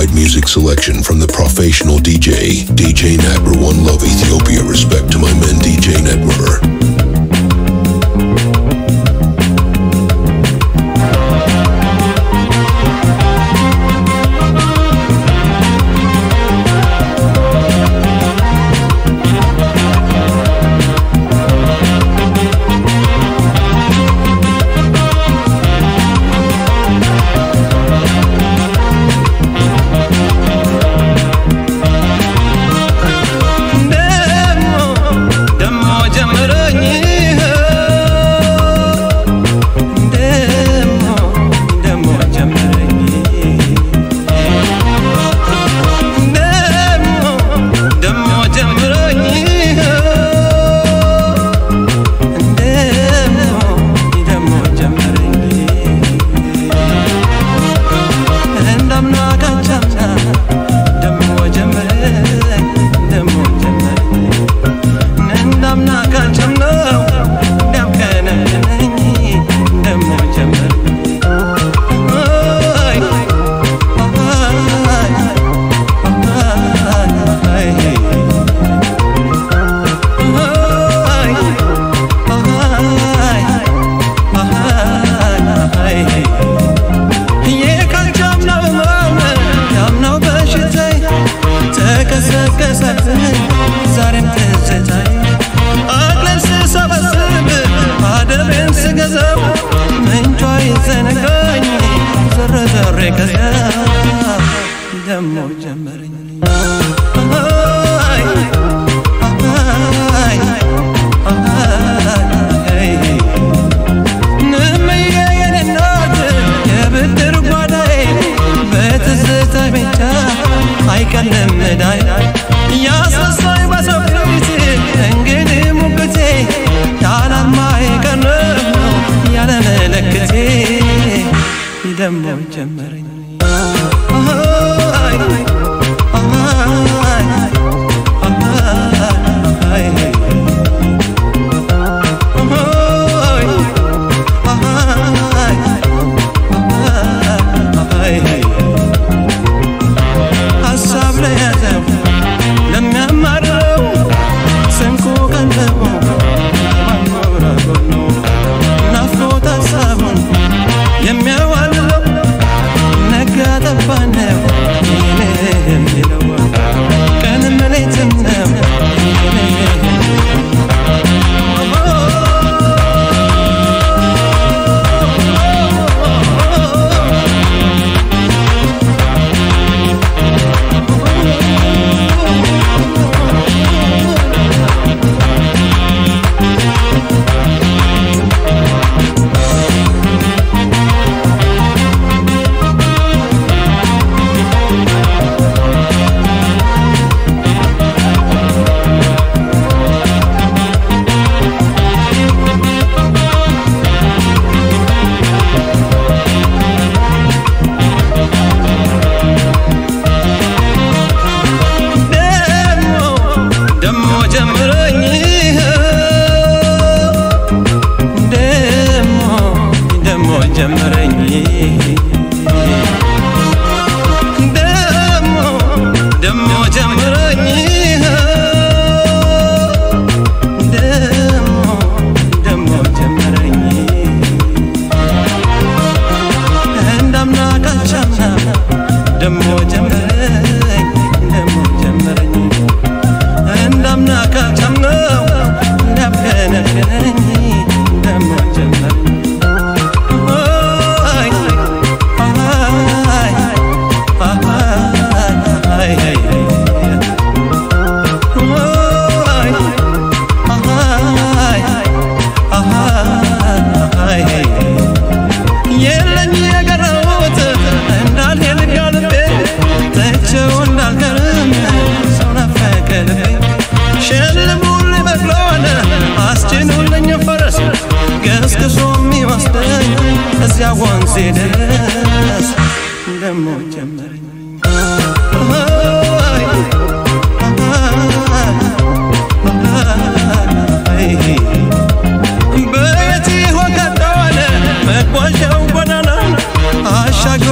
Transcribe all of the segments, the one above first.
worldwide music selection from the professional DJ Natmer. One love Ethiopia. Respect to my men, DJ Natmer.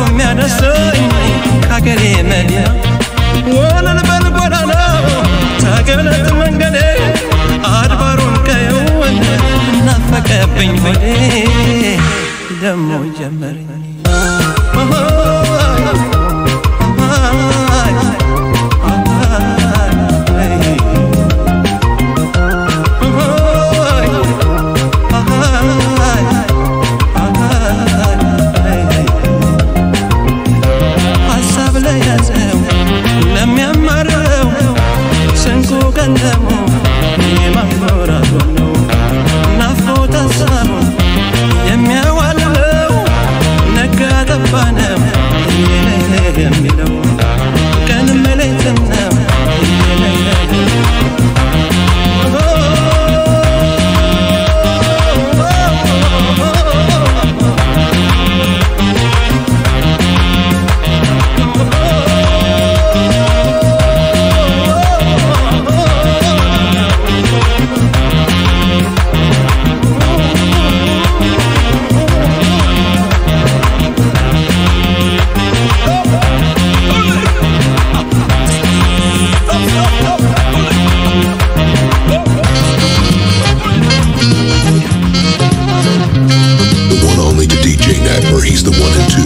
የሚያነሳኝ ከአገሬ መዲና ወለል በልጎዳና ተገለጥ መንገዴ አድባሩን ቀየውን ናፈቀብኝ ሆዴ ደሞ ጀመረኝ He's the one and two.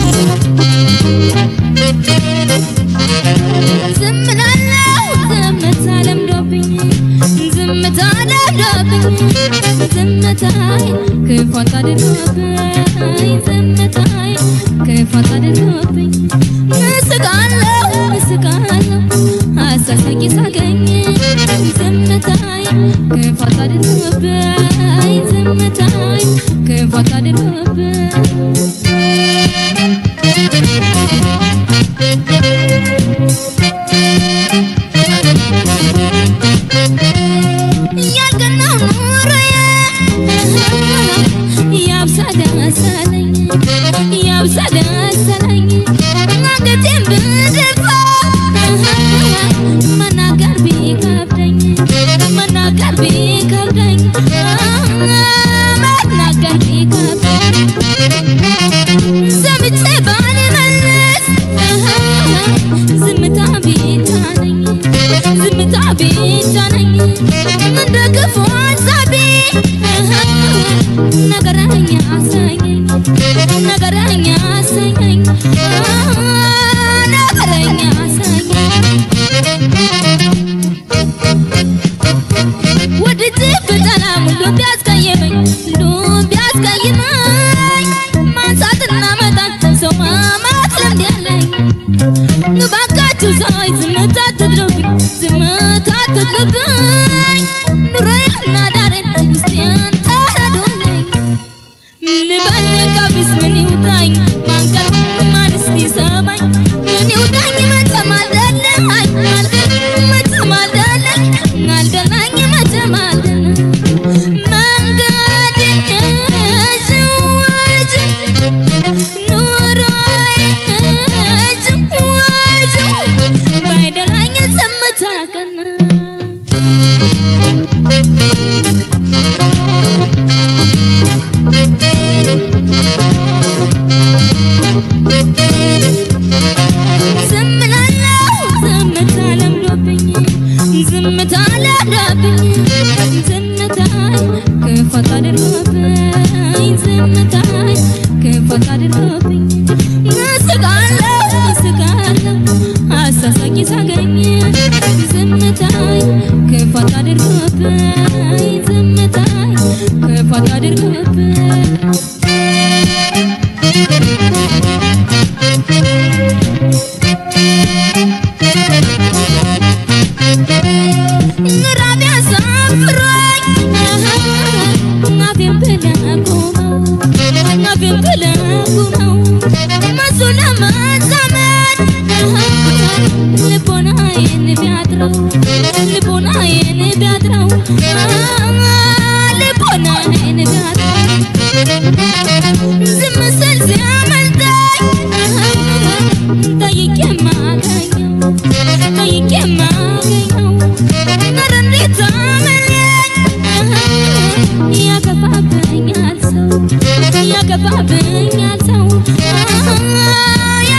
Yeah.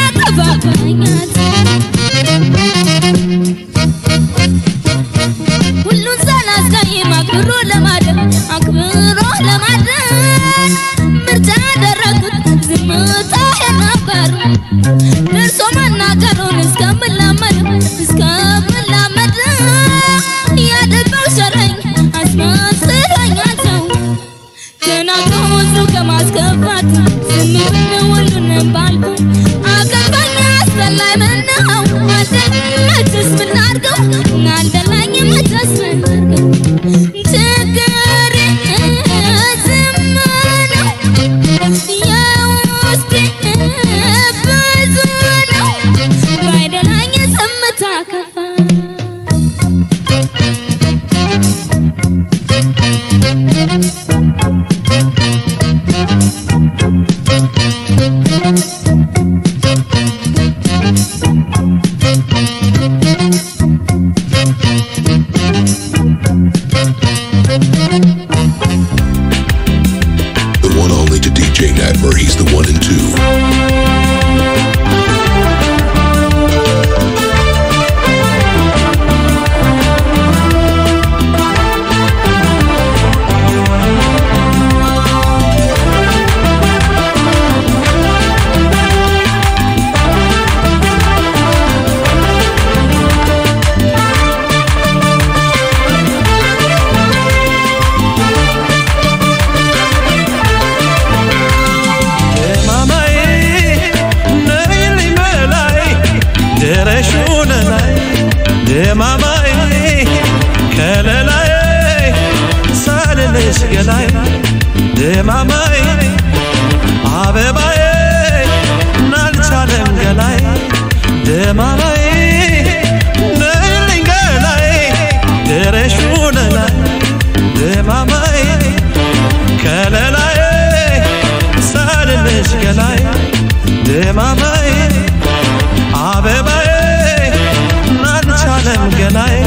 درسو مناقرون اسكملامد يا دبر شرعي اسمان سرعي عزو تناقو وزو كما اسكفات سمي بنولون بالكو اكفاني اسفلاي منهو عدد مجلس من عرقو نعدلاي مجلس من عرقو تقري زمانو يا وسطي بزونو بايدلاي سمتا كفا The one only to DJ Natmer, he's the 1 and 2. Mamae, Abebae, Nalchalem Galai, De Mamae, Nelingalai, De Reshunalai, De Mamae, Kalalai, Sadelish Galai, De Mamae, Abebae, Nalchalem Galai.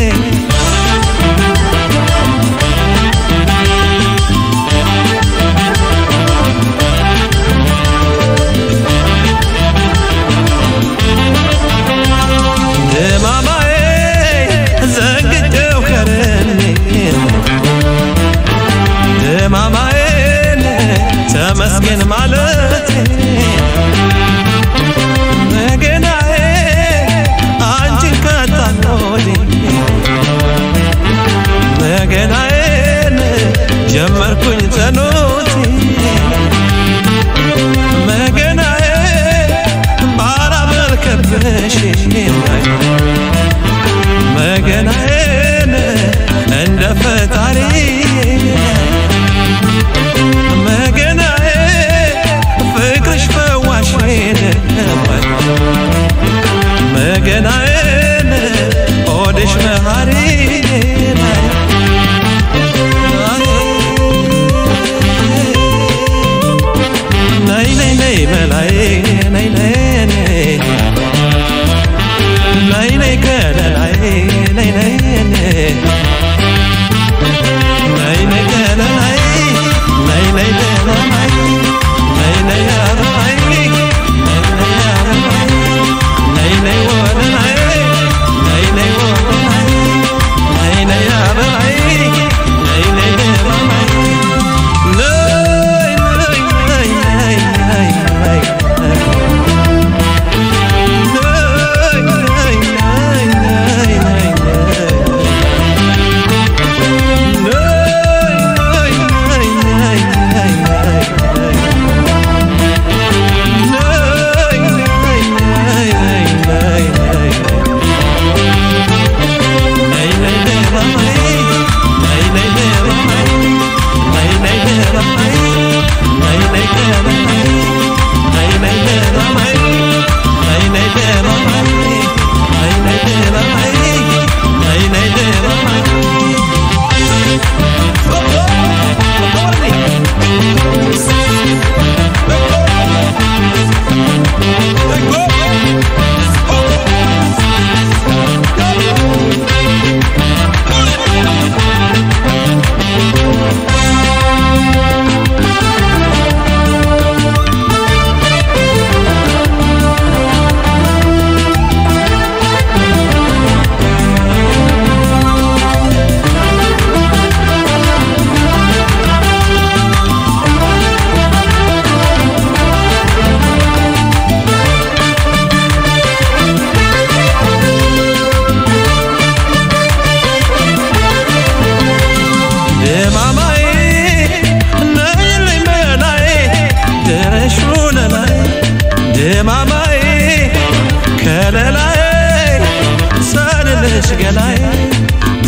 تمسكن مالتي نجناي أنجي كتانولي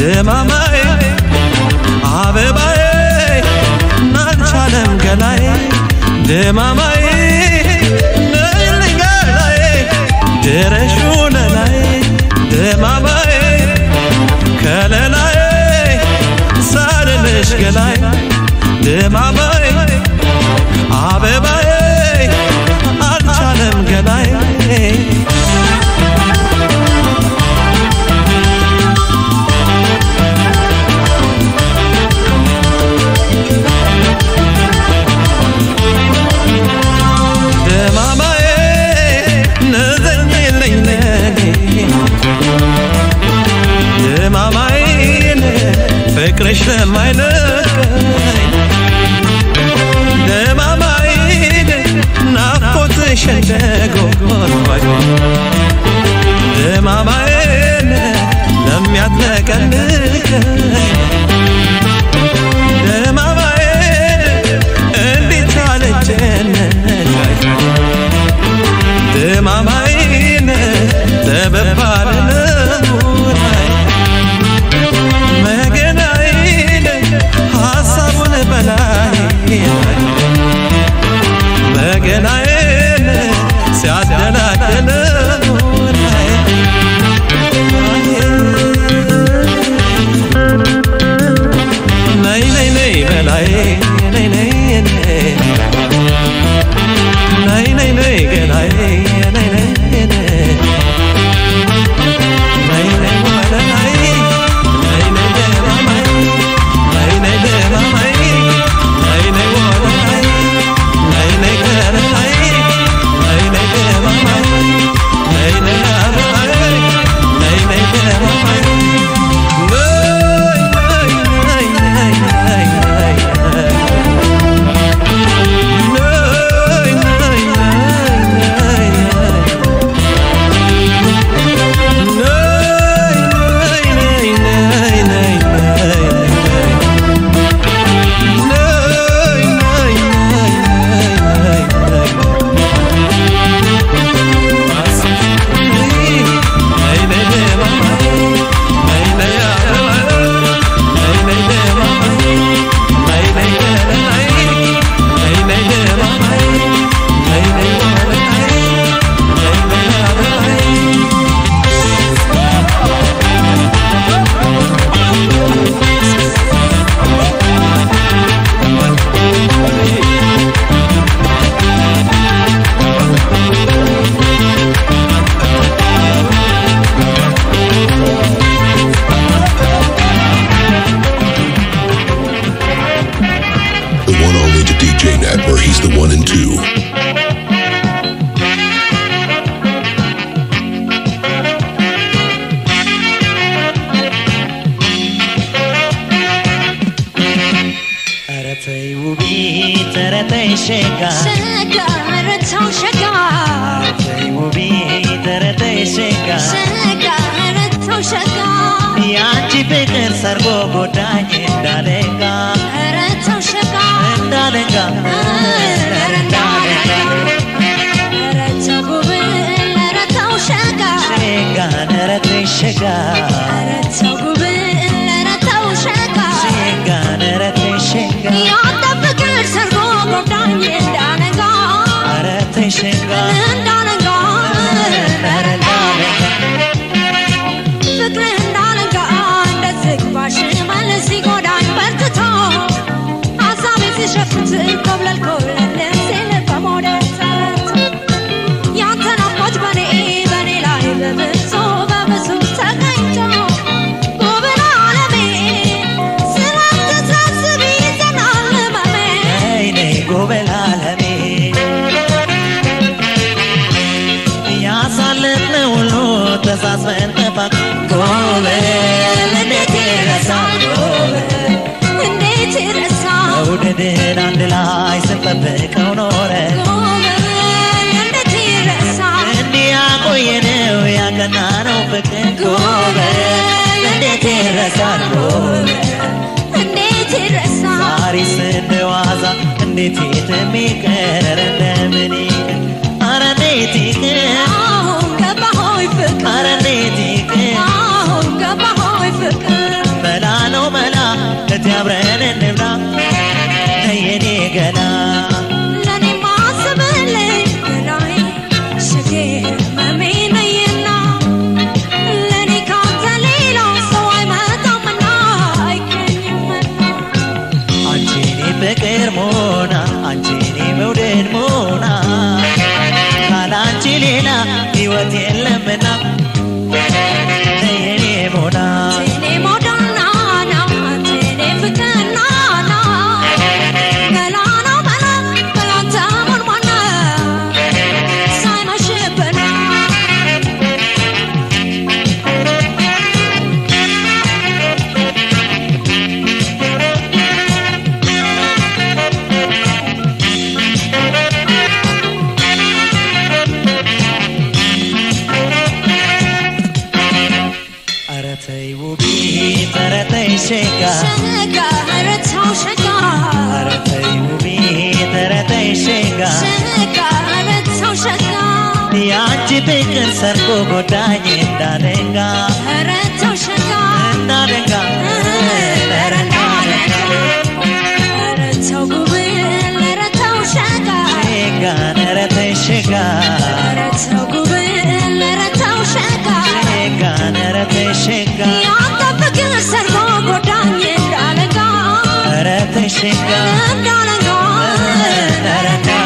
ድማማይ አበባይ ናንቻለም ገላይ ድማማይ ነልገላይ ድረሹነላይ ድማማይ ከለላይ ሳልልሽ ገላይ ድማማይ አበባይ አንቻለም ገላይ ፍቅርሽ ለማይለቀኝ ደማማይን ናፍቆትሽ እንደጎርጓድ ደማማይን ለሚያትነቀንቀኝ ደማማይን እንዴት አልጨነቀኝ ደማማይን ተበባል ነውራይ መገናዬን ሲያደላደል ነይ ነይ ነይ በላይ ነይ ነይ ነይ ነይ ነይ ገላይ ነይ ነይ ነይ ነይ ወለላይ ነይ ነይ ደማማይ ነይ ነይ ደማማይ ነይ ነይ ወለላይ ነይ ነይ ገላይ ነይ ነይ ደማማይ ነይ ነይ አበባይ ነይ ነይ ደማማይ ሕይወቴ ለምና የኔ ሞና Shega, haratau shega. Haratay ubi, haratay shega. Shega, haratau shega. Dianji bekan sarko godanye darenga. Haratau shega. Darenga, darenga. Haratau ubi, haratau shega. Shega, haratay shega. Haratau ubi, haratau shega. Shega, haratay shega. Dianta bekan sarko godanye darenga. Haratay shega. Darenga, darenga.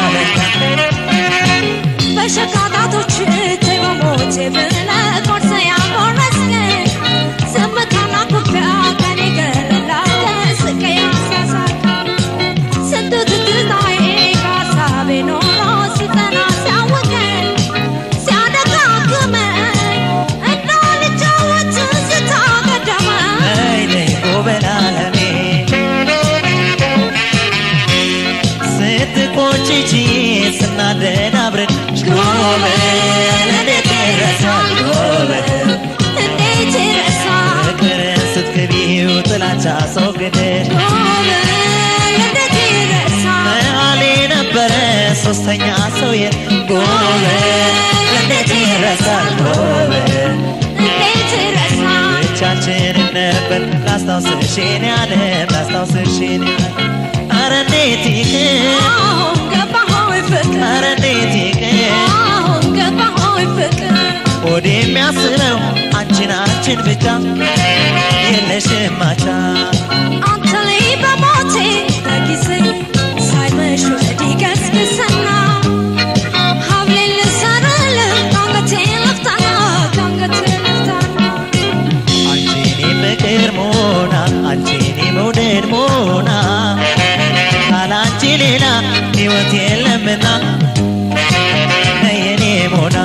Bashakada to chite wa mote bela korsa ya borasne. Samatana kupya kani gala skaya sasaka. Santu tudai ka sabe no sitana sawake. Siada ka kume anali jawat sitaga dama. Aile gobela lani. Set kochichi sanadena bre. Gove, ne terasa, gove, ne terasa. Keresut kebiu telaca sogede. Gove, ne terasa. Alina pere sostanya soye. Gove, ne terasa, gove, ne terasa. Chachen neber, lastau sirshini ane, lastau sirshini. Arandeti ke. Arandeti ke. Odi miasrau anchi bita yeleshim macha antali bamote tagise saymesh digas kesana havlil saral kangatel laftana anchini beker mona anchini moder mona alanchilena hiwat yelemna nayene mona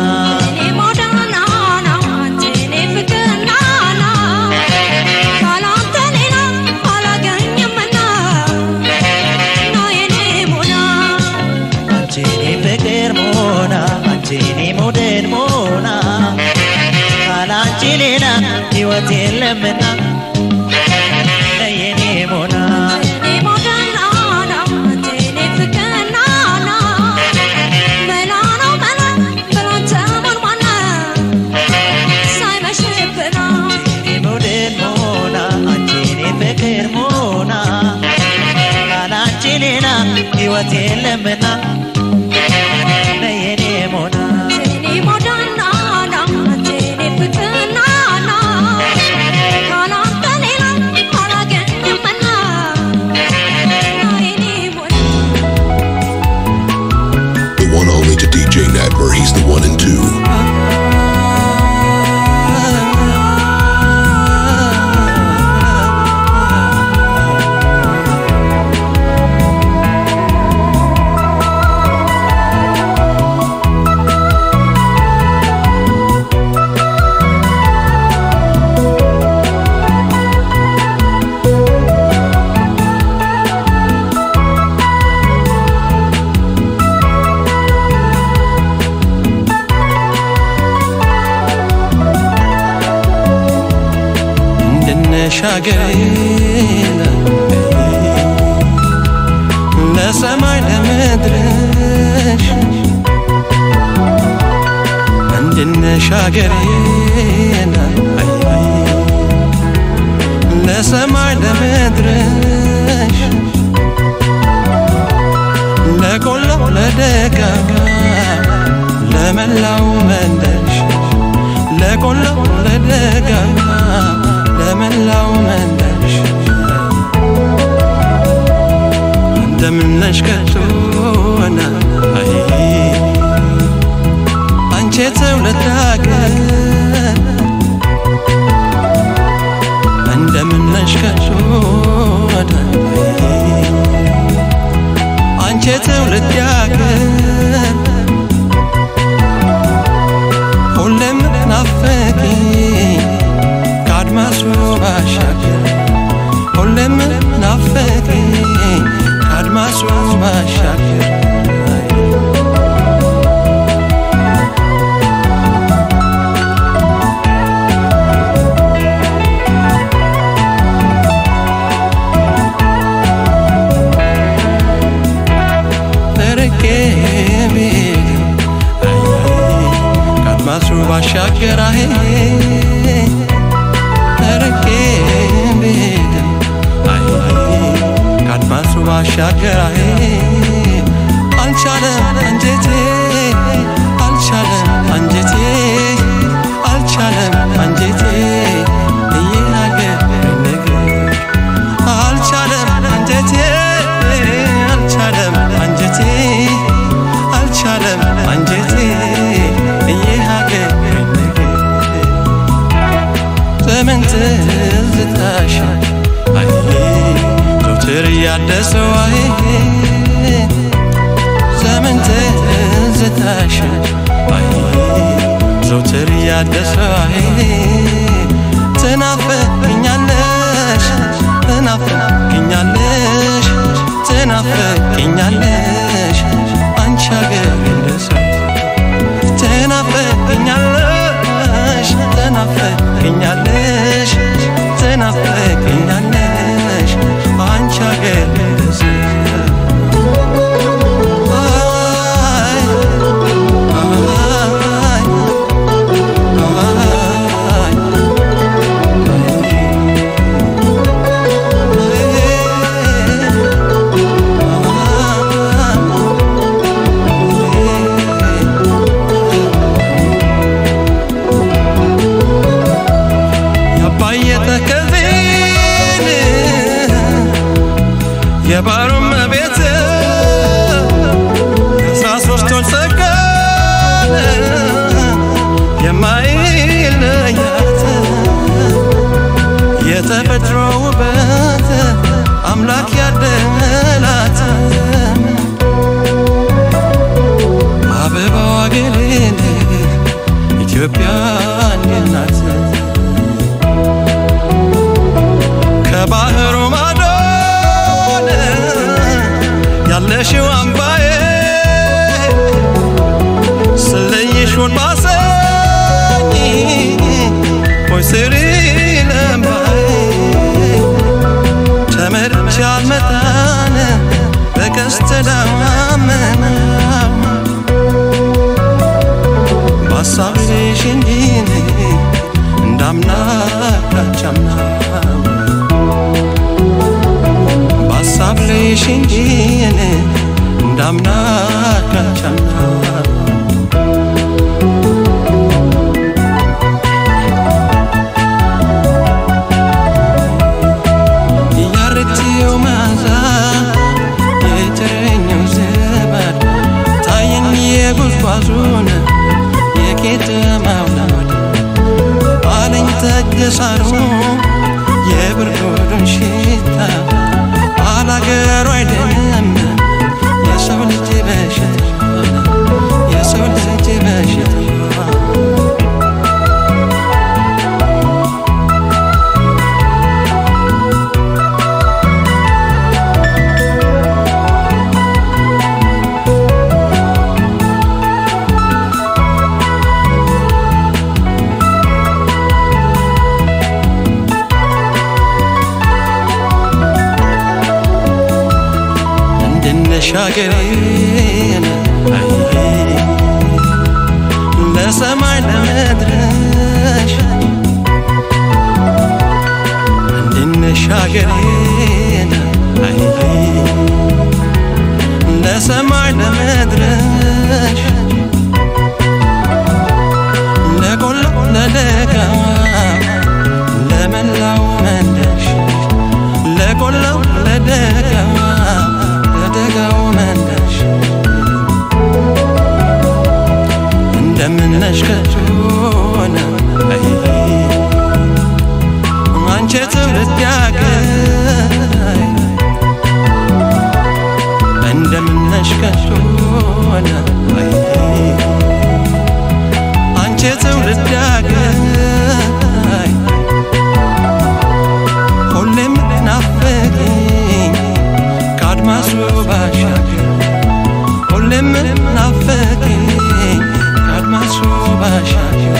Anchini moder mona Alanchilena Hiwat yelemna Nayene mona Anchini modana Anchini fikanana Melano mela Melanta mormana Saima shipena Anchini moder mona Anchini fikir mona Alanchilena Hiwat yelemna Where he's the 1 and 2. شاقرينا لا سمعنا مدرش عندنا شاقرينا لا سمعنا مدرش لا كله لا دكا لا ملو مندش لا كله لا دكا من لو مندش انت منش كتونا انت تولد ለዳገር እንደምነሽ ከሾዳ አንቺ ትውልድ ያገር ሁሌም ናፈቂኝ ከአድማሱ ባሻገር ሁሌም ናፈቂኝ ከአድማሱ ባሻገር ባሻገር አይ ተረኬ ቤት አይ ካድማሱ ባሻገር አይ አልቻለም አንጀቴ አልቻለም አንጀቴ አልቻለም አንጀቴ እየናገር ነገር አልቻለም አንጀቴ አልቻለም አንጀቴ አልቻለም አንጀቴ ዘመን ትዝታሽ አይ ዘውትር ያደሰው አይ ዘመን ትዝታሽ አይ ዘውትር ያደሰው አይ ትናፍቂኛለሽ ትናፍቂኛለሽ ትናፍቂኛለሽ አንቺ አገር እንደሰው ትናፍቂኛለሽ ትናፍቂኛለሽ ትናፍቂኛለሽ አንቺ አገር እንደሰው የባሩም ቤት 13 ወር ሰቀለ የማይለያት የተፈጥሮ ውበት አምላክ ያደላት አበባዋ ገሌ ኢትዮጵያ ናት ከባህሩ ማዶ ያለሽው አምባዬ ስለይሽውን ባሰኝ ወይ ስሪ ለምባዬ ተመርቼ አልመጣን በቀስተ ደመና ባሳብሽ እንጂ እንዳምና ካቻምና ባሳብሽ እንጂ እንዳምና ካቻምና ያረቲው ማዛ የተረኘው ዘመድ ታየኝ የጉዝጓዙን የቄጠማው ናድ አለኝ ተገሳሩ የብርዱን ሽታ አላገሩ አይደለም የሰው ልጅ በሽታ የሰው ልጅ በሽታ ሻገሬን አይ ለሰማይ ለመድረሽ እንድንሻገሬን አይ ለሰማይ ለመድረሽ ለቆላ ለደጋ ለመላው መንደሽ ለቆላው ለደጋ ለደጋው መንደሽ እንደምነሽ ከቶ አንቺ ትውልድ ዳገኝ ሁሌም ናፈቀኝ ከአድማሱ ባሻገር ሁሌም ናፈቀኝ ከአድማሱ ባሻገር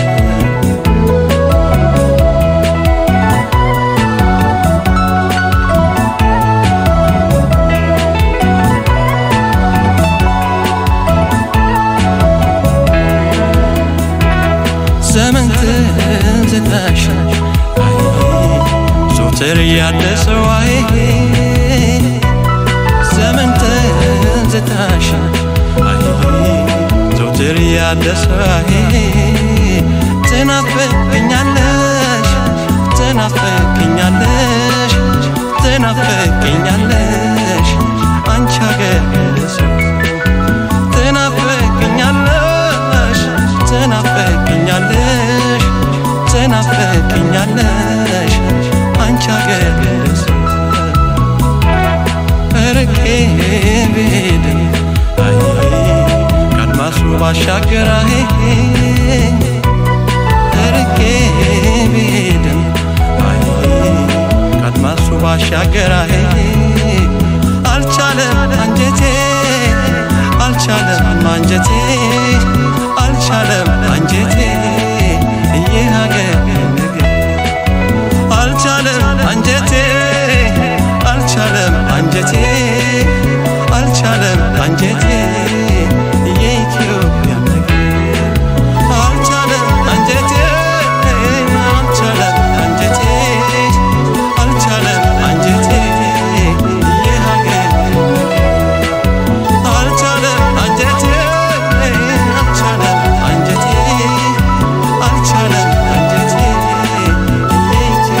ዘመን ትዝታሽ ዞትር ያደሰው ዘመን ትዝታሽ ዞትር ያደሰው ትናፍቅኛለሽ ትናፍቅኛለሽ ትናፍቅኛለሽ አንቺ አገር ሰው ትናፍቅኛለሽ ትናፍቅኛለሽ ትናፍቅኛለሽ አንቺ አገር ሰው ርቄ ብሄድ ከአድማሱ ባሻገር ርቄ ብሄድ ከአድማሱ ባሻገር አልቻለም አንጀቴ አልቻለም አንጀቴ አልቻለም አንጀቴ የሀገር ነገር አልቻለም አንጀቴ አልቻለም አንጀቴ አልቻለም አንጀቴ የኢትዮጵያ ነገር አልቻለም አንጀቴ አልቻለም አንጀቴ አልቻለም አንጀቴ የሀገር አልቻለም አንጀቴ አልቻለም አንጀቴ አልቻለም አንጀቴ የኢትዮጵያ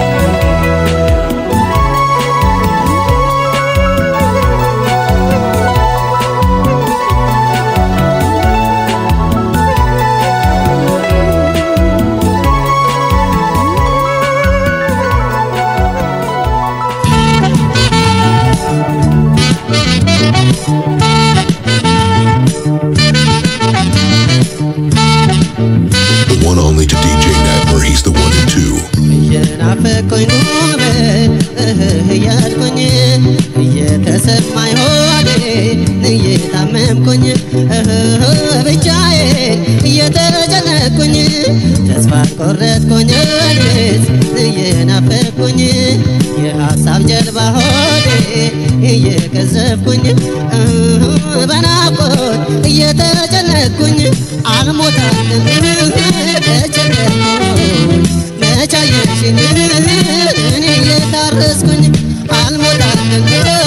The one only to DJ Napper, he's the one and two. የናፈቀኝ ኑሮ ያልኩኝ እየተሰማኝ ሆዴ እየታመምኩኝ ብቻዬን እየተጨነቅኩኝ ተስፋ ቆረጥኩኝ እኔስ እየናፈቅኩኝ የሀሳብ ጀልባ ሆዴ እየቀዘፍኩኝ በናፍቆት እየተጨነቅኩኝ አልሞታልም ተጨነቅኩኝ መቻየሽኝ እኔ እየታረስኩኝ አልሞታልም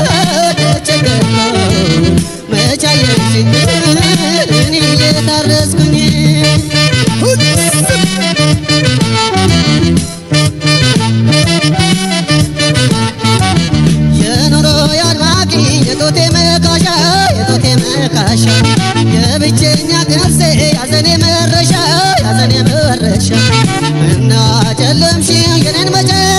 ተጨነቅኩኝ መቻየሽኝ እኔ እየታረስኩኝ የኑሮ ያድማቂ የጦቴ መካሻ የብቸኛ ነፍሴ ያዘኔ መረሻ እና ጨለምሽ የኔን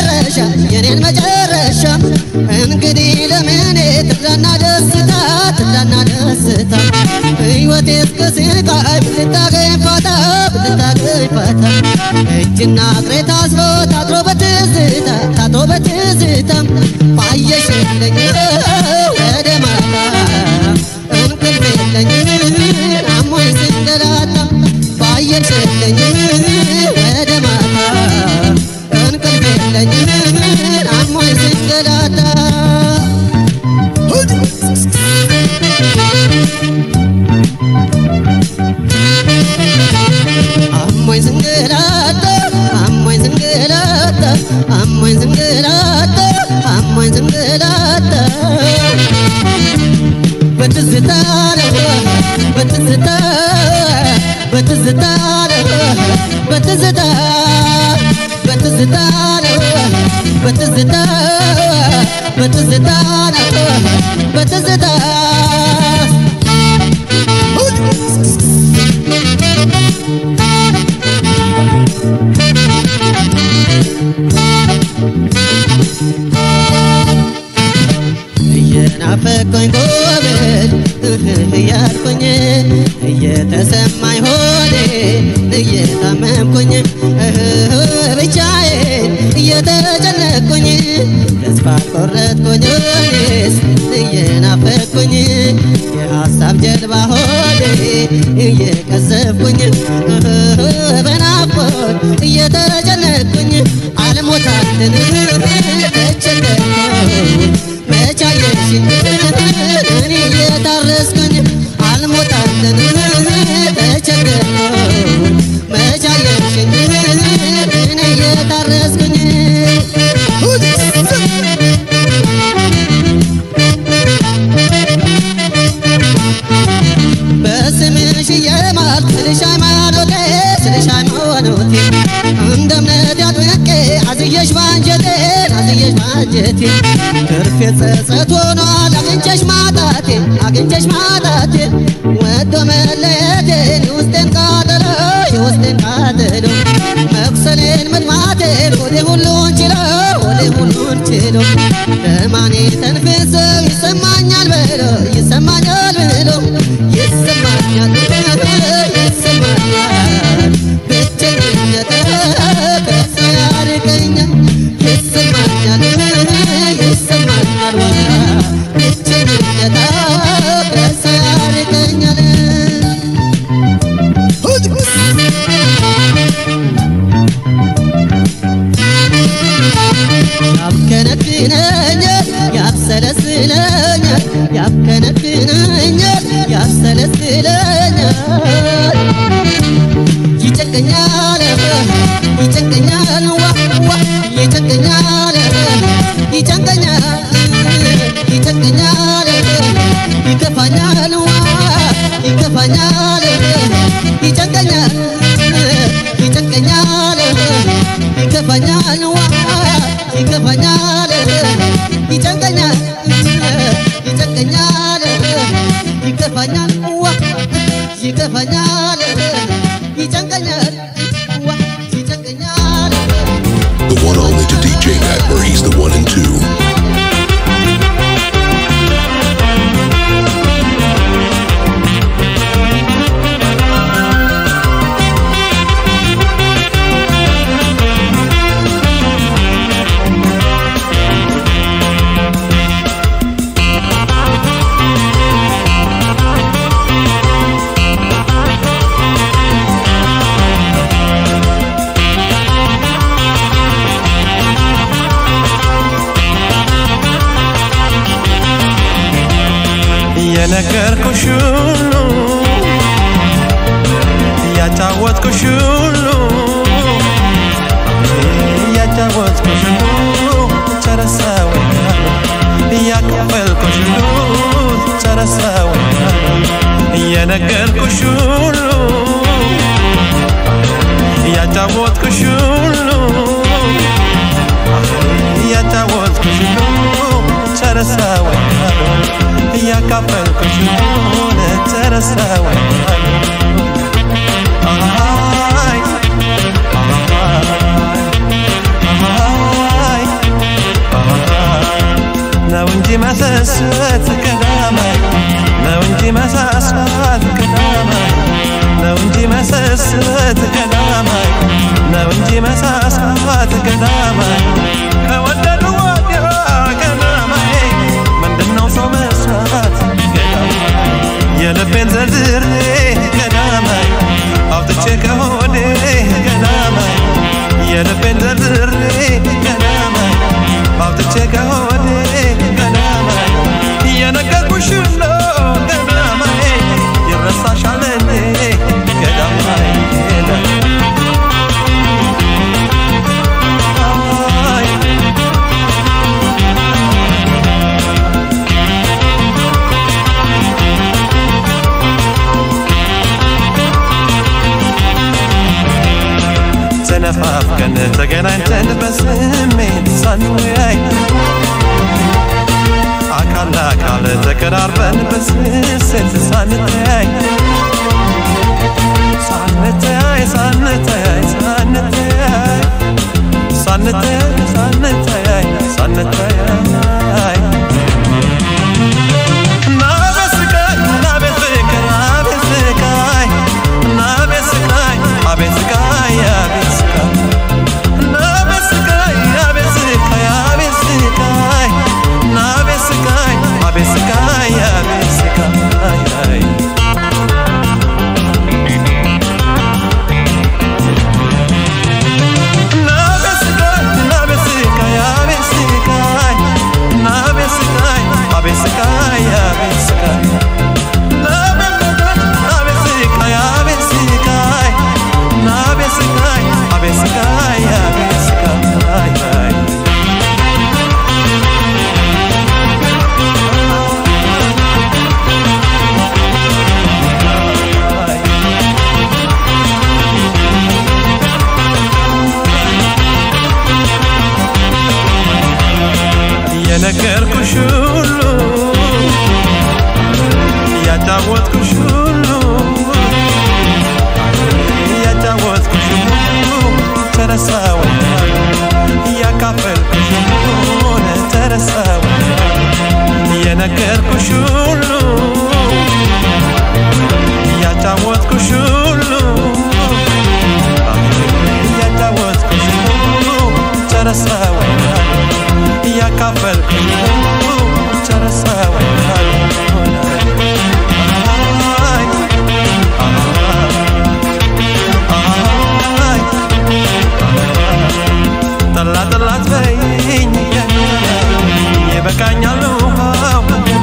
መጨረሻ እንግዲህ ለምኔ ትላና ደስታ ሕይወቴ እስከ ስቃይ ብልታገኝ ፋታ እጅና እግሬ ታስሮ በትዝታ ባየሽ የለኝ ወደ ማታ እንቅልፍ የለኝ አሞኝ ስንገላታ ባየሽ የለኝ ወደ ማታ እንቅልፍ የለኝ አሞኝ ስንገላታ አሞኝ ስንገላታ በትዝታ የናፈቀኝ ጎበዝ ያልኩኝ እየተሰማኝ ሆዴ እየታመምኩኝ ብቻዬን እየተጨነቅኩኝ ተስፋ ቆረጥኩኝ እኔስ እየናፈቅኩኝ የሀሳብ ጀልባ ሆዴ እየቀዘፍኩኝ በናፍቆት እየተጨነቅኩኝ አልሞታልን ተቸገርኩኝ መቻየሽኝ እኔ እየታረስኩኝ አልሞታልን ተቸገርኩኝ መቻየሽኝ እኔ እየታረስኩኝ በስምሽ የማልኩ ስልሽ ሃይማኖቴ እንደ እምነት ያጥብቄ አዝየሽ ባንጀቴ ትርፌ ጸጸት ሆኗል አግኝቼሽ ማጣቴ ወዶ መለየቴን የውስጤን ቃጠሎ መቁሰሌን መድማቴን ሆዴ ሁሉን ችሎ ለማኔ ተንፍሰው ይሰማኛል ብሎ ብቸኝነት ከሰው ያርቀኛል ይሰማኛል ብቸኝነት ከሰው ያርቀኛል ያብሰለስለኛል ይጨንቀኛል ይከፋኛል ይጨንቀኛል The one only to DJ Natmer, he's the one and two. የነገርኩሽ ሁሉ ያጫወትኩሽ ሁሉ ጨረሰው ያካፈልኩሽ ሁሉ ጨረሰው የነገርኩሽ ሁሉ ያጫወትኩሽ ሁሉ ጨረሰው ያካፈልኩሽ ሁሉ ጨረሰው ነው እንጂ መሰሰት ቀዳማይ ነው እንጂ መሳሳት ቀዳማይ ነው እንጂ መሰሰት ቀዳማይ ነው እንጂ መሳሳት ቀዳማይ ከወደዱ ወዲያ ቀዳማይ ምንድነው ሰው መስራት ቀዳማይ የልቤን ዘርዝሬ ቀዳማይ አውጥቼ ከሆዴ ቀዳማይ የልቤን ዘርዝሬ ቀዳማይ አውጥቼ ከሆዴ ቀዳማይ የነገርኩሽ ነው ቀዳማይ ይረሳሻል እንዴ ቀዳማይ ተነፋፍቀን ተገናኝተን በስሜት ሳንወያይ አካል ለአካል ተቀራርበን በስስት ሳንተያይ ሁሉ ያጫወትኩሽ ሁሉ ያጫወትኩሽ ሁሉ ተረሳው ያካፈልኩሽ ሁሉ ተረሳው የነገርኩሽ ሁሉ ያጫወትኩሽ ሁሉ ያጫወትኩሽ ሁሉ ተረሳው ያካፈልኩሽ ሁሉ ተረሳው طلعت فيني يبكاني اللوها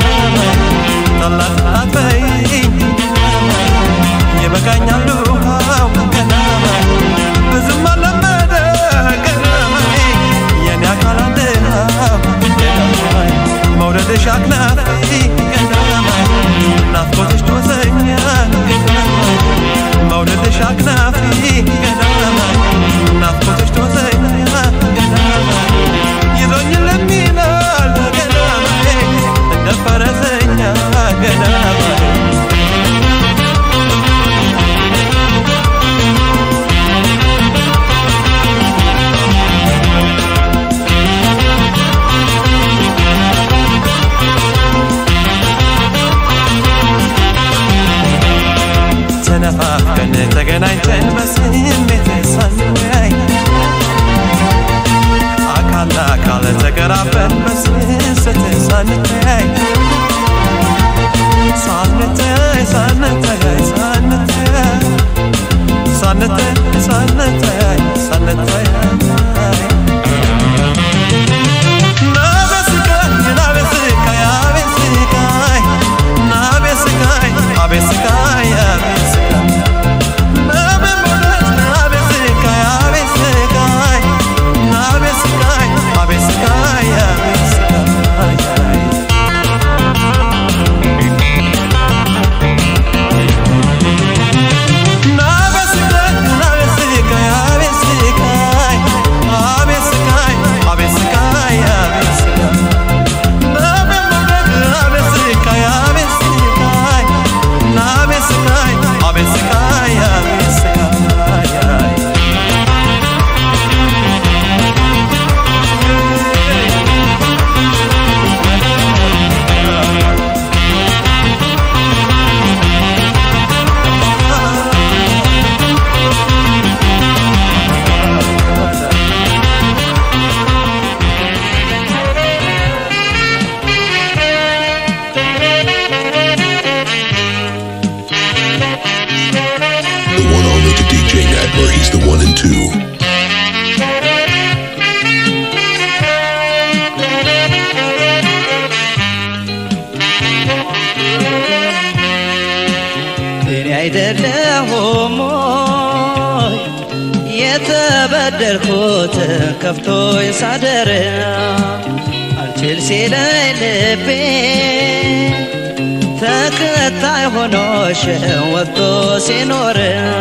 طلعت فيني يبكاني اللوها بزم لما كلامي يعني أكلتها مولدش أكنافي نافقتش توزني مولدش أكنافي نافقتش توزني يدوني لمينا لقنامي النفرزني قنامي ተነፋፍቀን ተገናኝተን በስሜት ሳንወያይ አካል ለአካል ተቀራርበን በስስት ሳንተያይ ሳንተያይ ሳንተያይ ሳንተያይ ሳንተያይ ሳንተያይ He's the one and two. አይደለሁም የተበደልኩት ከፍቶኝ ሳደር አልችል ሲለኝ ልቤ ተከታይ ሆኖሽ ወጥቶ ሲኖር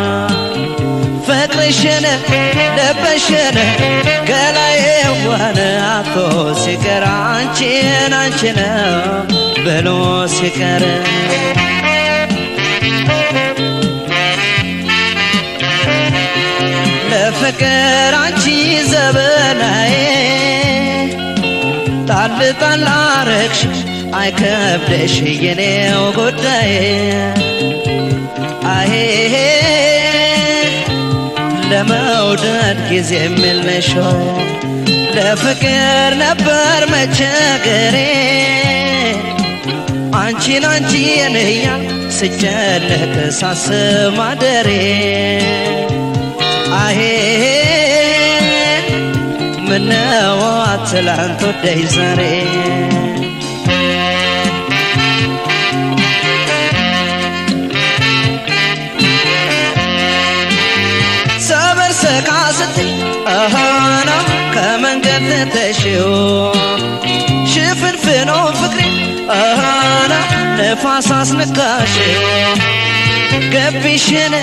ፍቅርሽን ለበሽን ገላዬ ዋነ አቶ ሲቀር አንቺን ብሎ ሲቀር ለፍቅር አንቺ ዘበናዬ ጣል ጣል አረግሽ አይከብደሽ የኔው ጉዳይ አሄ ለመውደድ ጊዜ የለሽ ለፍቅር ነበር መቸገሬ አንቺን እያልኩ ስጨነቅ ሳስብ ማደሬ አሄ ምነው ትላንት ወደይ ዛሬ سكاست أهانا كمان قد تشيو شفن فينو فكري أهانا نفاساس نكاشيو قبيشن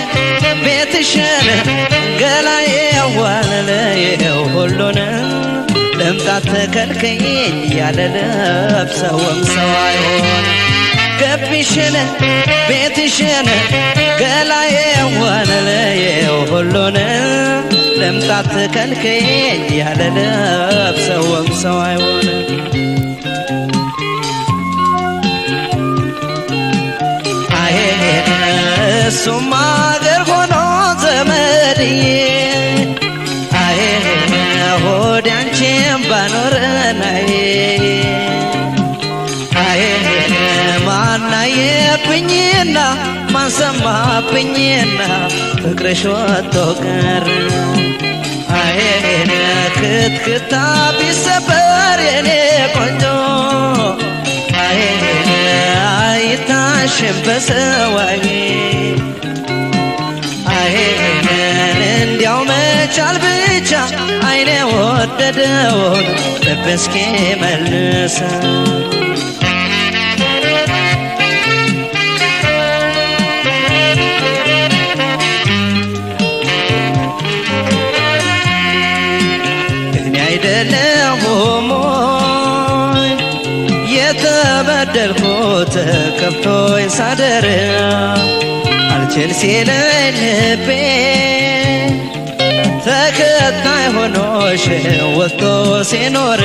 بيتشن قلاي وانا لي وهلونا لم لمتات تكلكين يا لبسهم سوايون كبشن بيتشن قلاي وانا لي وهلون لمتات تكلكين يا لبسهم سوايون سما غرغونو زمدي هودانچم بانورناي ماناي بنينا ما سما بنينا فكرش وتوكر كتكتا بسبر يني كنجو አይታሽም በሰዋዬ እንዲያው መቻል ብቻ አይኔ ወደደውን ልብ እስኪ መልሰ እኔ አይደለሁም የተበደልኩት ከፍቶኝ ሳደር አልችል ሲለኝ ልቤ ተከታይ ሆኖሽ ወጥቶ ሲኖር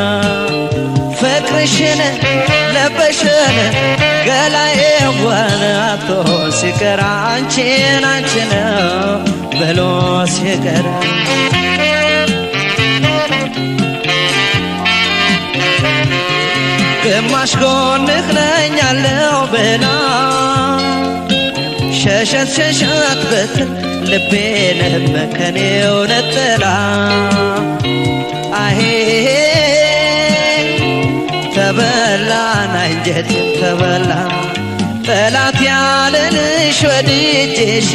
ፍቅርሽን ለበሽን ገላዬ ዋናቶ ሲቀር አንቺን አንቺን ብሎ ሲቀር ግማሽ ጎንህ ነኝ ያለው ብላ ሸሸት ሸሸት ብትል ልቤን በከኔው ነጥላ አሄ ተበላን አንጀቴ ተበላ ጠላት ያለንሽ ወድጄሽ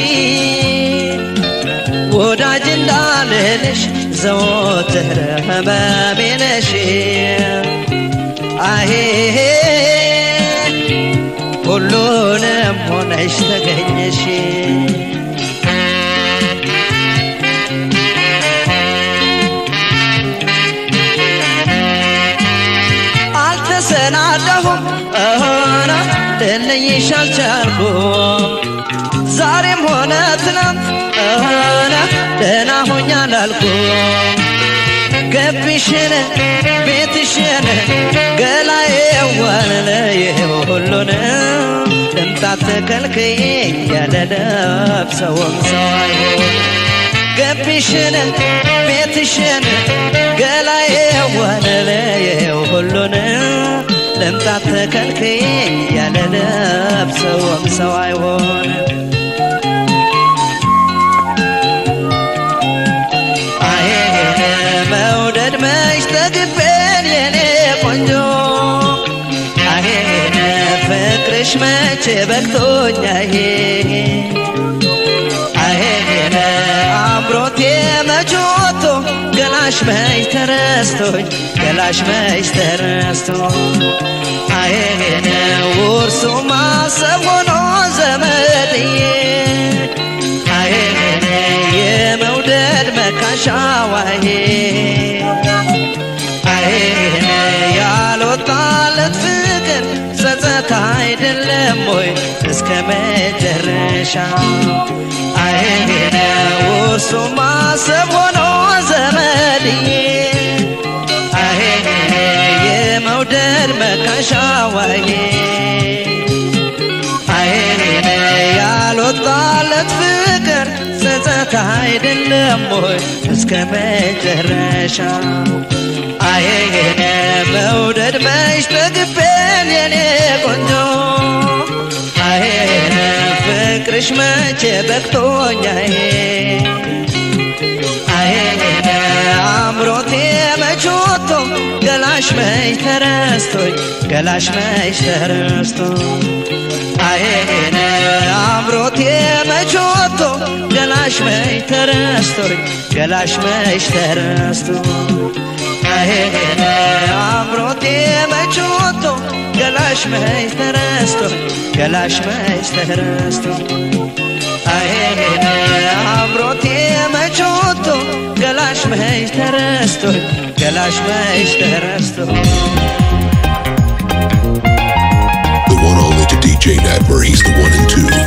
ወዳጅ እንዳልልሽ ዘወትር ህመሜ ነሽ አሄ ሁሉንም ሆነሽ ተገኘሽ አልተሰናዳሁም ልለይሽ አልቻልኩም ዛሬም ሆነ ትናንት ደህና ሆኛል አልኩም كبشن بيتشن قلاي وانا يهولون انت تكلكي يا لنفس ومسايو كبشن بيتشن قلاي وانا يهولون انت تكلكي يا لنفس ومسايو مودد مشتاقبين يني قنجو اهين فكرش مچ بكتوني اهين عمروتي مجوتو قلاش مش ترستوኝ قلاش مش ترستوኝ اهين ورسو ما سبونو زمدي اهين የመውደድ መካሻዋዬ አይኔ ያልወጣለት ፍቅር ጸጸት አይደለም ወይ እስከ መጨረሻ አይኔ ውርሱ ማሰብ ሆኖ ዘመድዬ አይኔ የመውደድ መካሻዋዬ አይኔ ያልወጣለት ፍቅር ጸጸት አይደለም ወይ እስከ መጨረሻ አይኔ መውደድ መሽተግበን የኔ ቆንጆ አይኔ ፍቅርሽ መቼ በቅቶኛዬ አይኔ አምሮቴ መቾቶ ገላሽ መች ተረስቶኝ ገላሽ መች ተረስቶኝ አይኔ አምሮቴ መቾቶ ገላሽ መች ተረስቶኝ ገላሽ መች ተረስቶኝ አይኔ አምሮቴ መቾቶ ገላሽ መች ተረስቶኝ ገላሽ መች ተረስቶኝ አይኔ አምሮቴ መቾቶ ገላሽ መች ተረስቶ ገላሽ መች ተረስቶ The one only to DJ Nadver, he's the 1 and 2.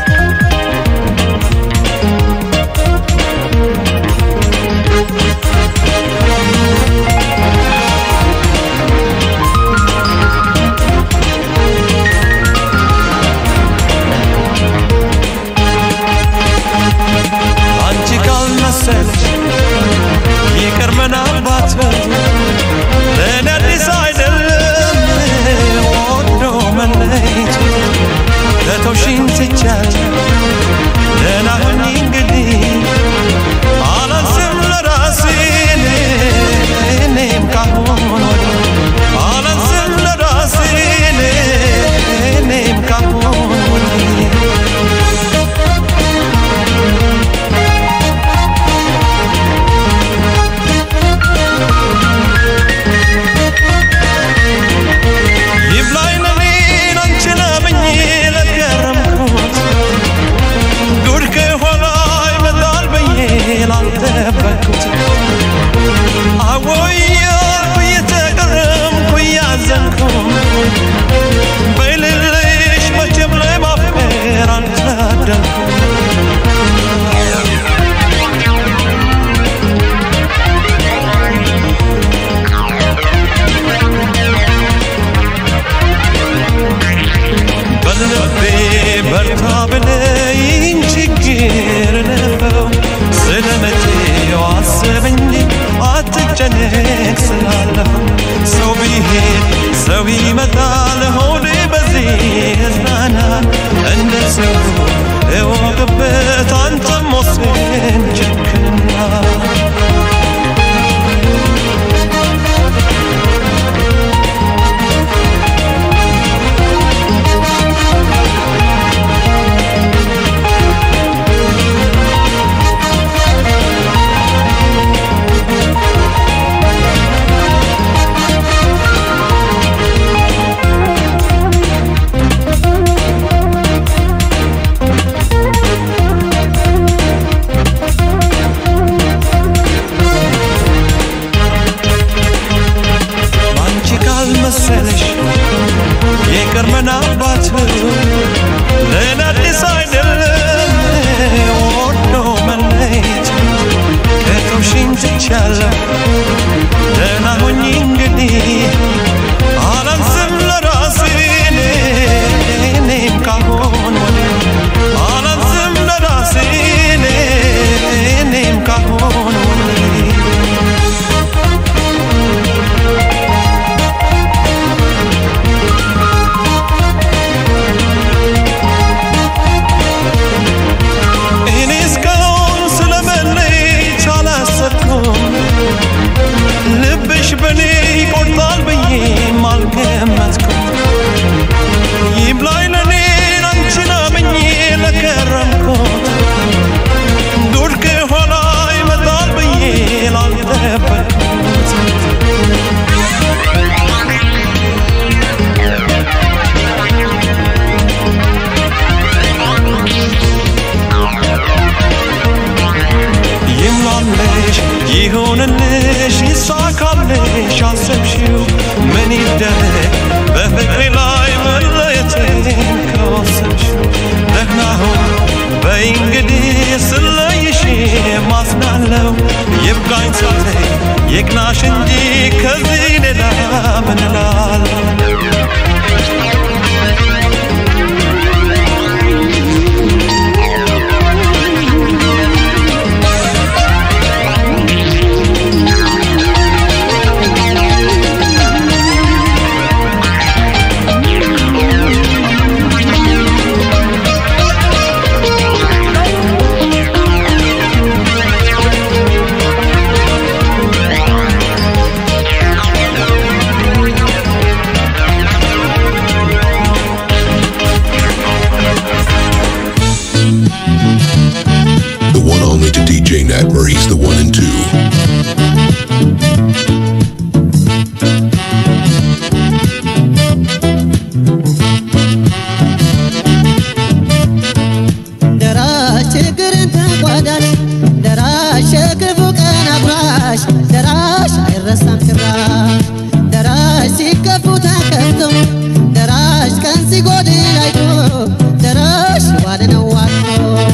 አልረሳም ጭራሽ ደራሽ ሲከፉ ተከፍቶ ደራሽ ቀን ሲጎድል አይቶ ደራሽ ባለ ነው ዋቶ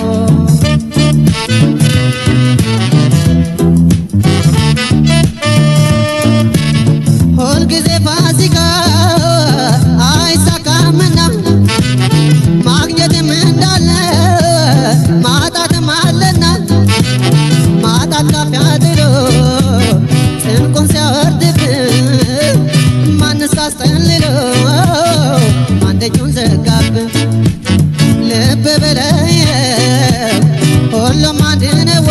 ሁልጊዜ ፋሲካ አይሳካምና ማግኘትም እንዳለ ማጣትም አለና ማጣት ካፊያ ጥሎ ጽንቁን ሲያወርድብን ማንስ አስጠልሎ ማንደጁን ዘጋብን ልብ በለየው ሁሉም አንድ ነው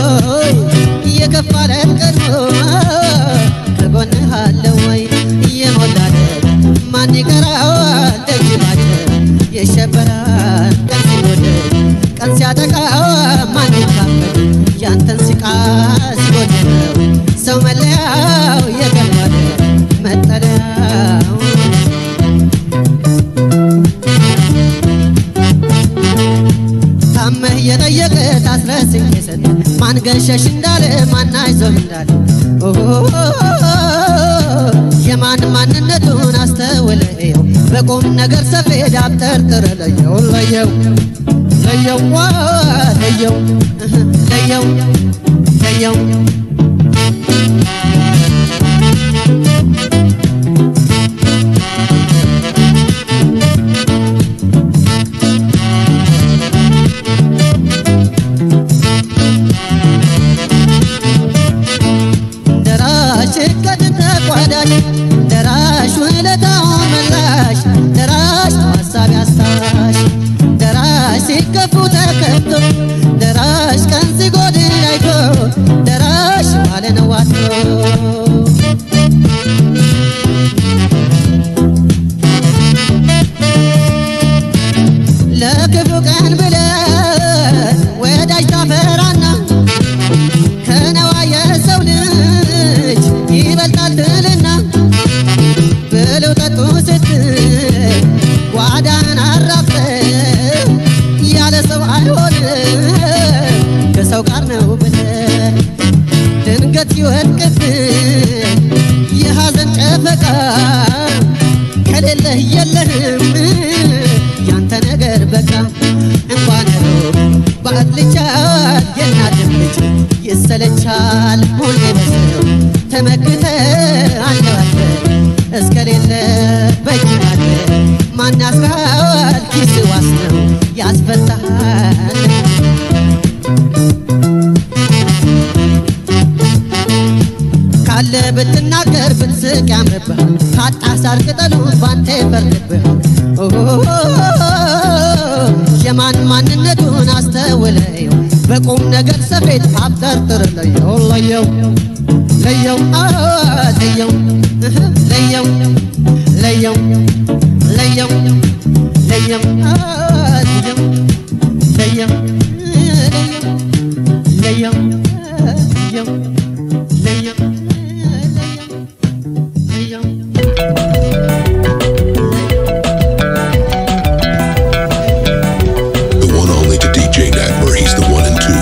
እየከፋለን ቀድሞ ከጎንህ አለ ወይ እየሞላለት ማን ይቀራዋል ደጅ ማደር ይሸበራል ቀን ሲወደድ ቀን ሲያጠቃው ማን ይካፈል ያንተን ሲቃ ሲጎድለው ሰው መለያው የቀን ማደር መጠለያው ታመህ የጠየቀ ታስረስኝ የሰጠ ማን ገሸሽ እንዳለ ማን አይዞህ እንዳለ የማን ማንነቱን አስተውለየው በቁም ነገር ሰፌድ አብጠርጥር ለየው ለየው ለየው ለየው ለየው ለየው ደራሽ ከድንተ ቋዳሽ ደራሽ ውለታው መላሽ ደራሽ ሐሳብ ያስታሽ ደራሽ ሲከፉ ተከፍቶ ደራሽ ቀን ሲጎድል አይቶ ደራሽ ባለ ነው ዋቶ ለክፉ ቀን ብለህ ወዳጅ ታፈራና ከነዋ የሰው ልጅ ይበልጣል ትልና ብለው ጠጡ ስትል ጓዳን አራፍተህ ያለ ሰው አይሆንም ከሰው ጋር ነው ብለህ ድንገት ይወድቅብህ የሐዘን ጨፈቃ ከሌለህ የለህም ያንተ ነገር በቃ እንኳን ሩቅ ባልቻል የናትም ልጅ ይሰለቻል ሁሌ በሰው ተመክተህ አለዋለ እስከሌለ በጅናለ ማን ያስራል ኪስ ዋስ ነው ያስፈታል ካለ ብትናገር ብትስቅ ያምርብሃል ካጣ ሳር ቅጠሉ ባንተ ይፈርድብሃል የማን ማንነቱን አስተውለየው በቁም ነገር ሰፌድ አብጠርጥር ለየው ለየው ለየው ለየው ለየው ለየው ለየው ለየው ለየው ለየው ለየው ለየው He's the one and two.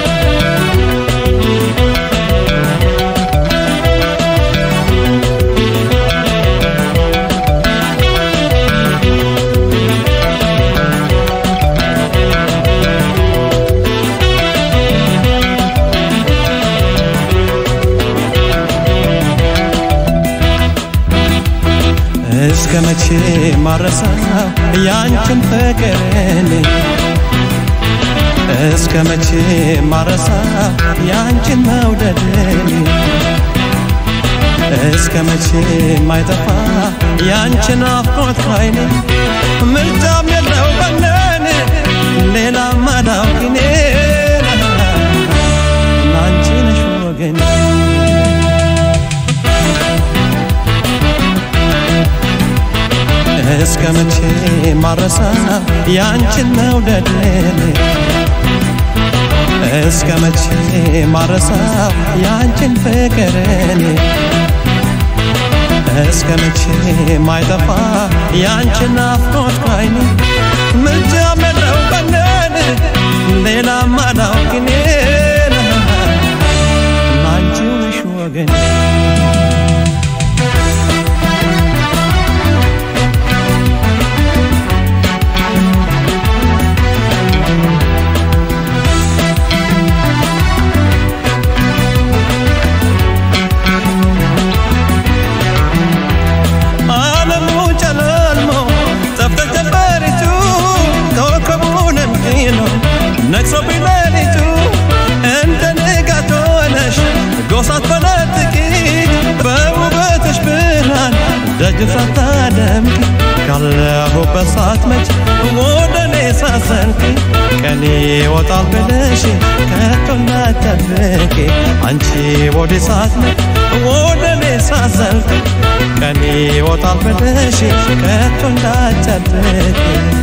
እስከ መቼ ማረሳው ያንቺን ፍቅርን እስከ መቼ ማረሳው ያንቺን መውደድን እስከ መቼ ማይጠፋ ያንቺን ናፍቆት ካይኔ ምርጫም የለው በነን ሌላ ማዳውኪኔ አንቺ ነሽ ወገኔ እስከ መቼ ማረሳው ያንቺን መውደድን እስከ መቼ ማረሳው ያንቺን ፍቅርን እስከ መቼ ማይጠፋ ያንቺን ናፍቆት ካይኔ ምርጫም የለው በነን ሌላ ማዳውኪኔ አንቺ ነሽ ወገኔ በሳት ፈነጥቂ በውበትሽ ብርሃን ደጅ ሳታደምቂ ካለሁበት ሳትመጪ ወደ እኔ ሳዘንቂ ቀኔ ይወጣል ብለሽ ከቶ እንዳትጠብቂ አንቺ ወደ ሳትመጪ ወደ እኔ ሳዘንቂ ቀኔ ይወጣል ብለሽ ከቶ እንዳትጠብቂ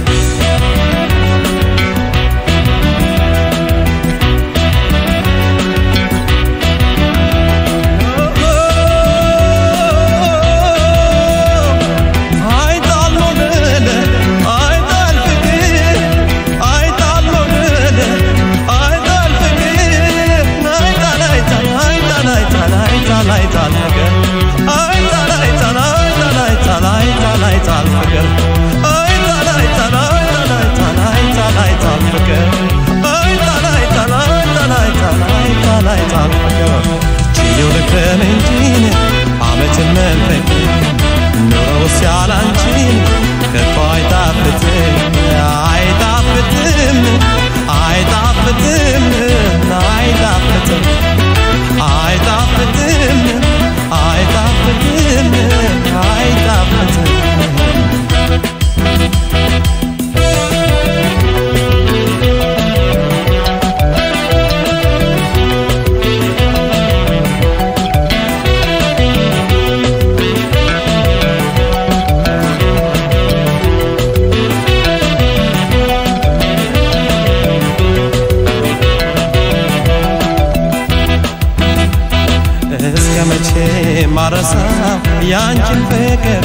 ያንቺን ፍቅር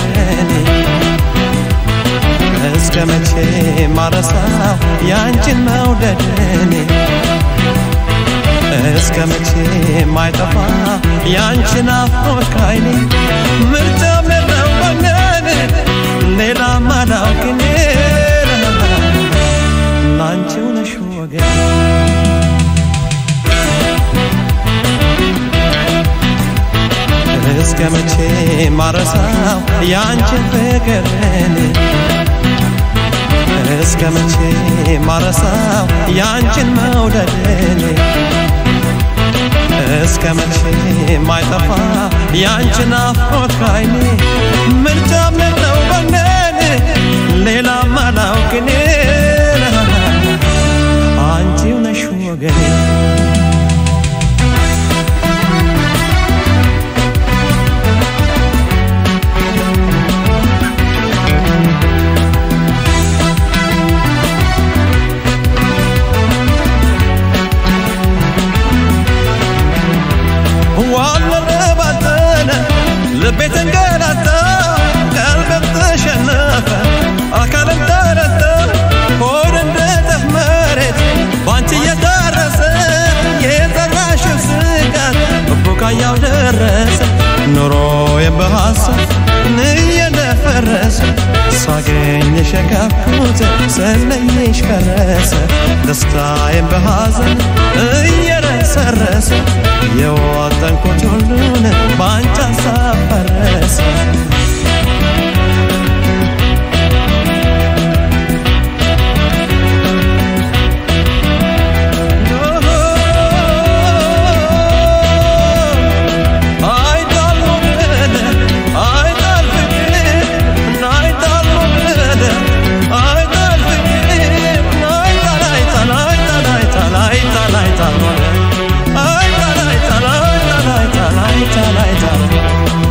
እስከ መቼ ማረሳው ያንቺን መውደድ እስከ መቼ ማይጠፋ ያንቺን ናፍቆት ከዓይኔ ምርጫም የለው በኔ ሌላ ማላውቅኔ ላንቺው ነሽ ወገኔ እስከ መቼ ማረሳው ያንቺን ፍቅር እስከ መቼ ማረሳው ያንቺን መውደድ እስከ መቼ ማይጠፋ ያንቺን ናፍቆት ከዓይኔ ምርጫም የለው በኔ ሌላ ማላውቅኔ አንቺው ነሽ ወገኔ ልቤ ተንገላታ ቀልቤም ተሸነፈ አካልም ተረታ ሆድ እንደ ጠፍ መሬት ባንቺ እየታረሰ የዘራሽው ስጋት ቡቃያው ደረሰ ኑሮዬም በሐሳብ እየደፈረሰ ሳገኝሽ የከፋሁት ስለይሽ ፈረሰ ደስታዬም በሐዘን እየረሰረሰ የወጠንኩት ሁሉን ባንቺ ሀሳብ ፈረሰ I